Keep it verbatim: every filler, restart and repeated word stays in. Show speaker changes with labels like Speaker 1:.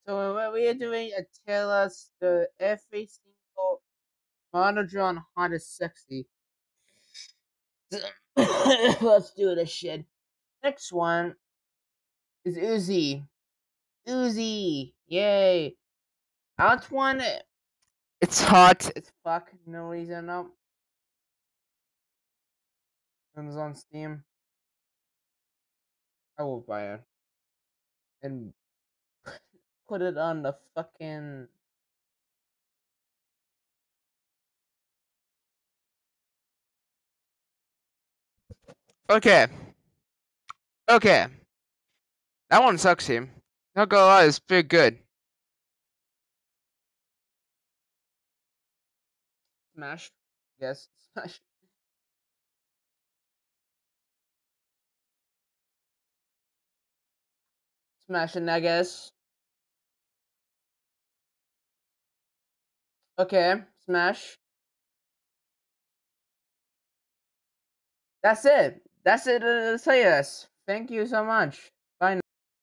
Speaker 1: So what we are doing a tell us the every single monodron Honda sexy. Let's do this shit. Next one is Uzi. Uzi, yay! Out one. It's hot. It's fuck. No reason. No. It's on Steam. I will buy it and put it on the fucking. Okay. Okay. That one sucks him. Not gonna lie, it's pretty good. Smash. Yes, smash. Smashing, I guess. Okay, smash. That's it. That's it. Uh, say this. Thank you so much.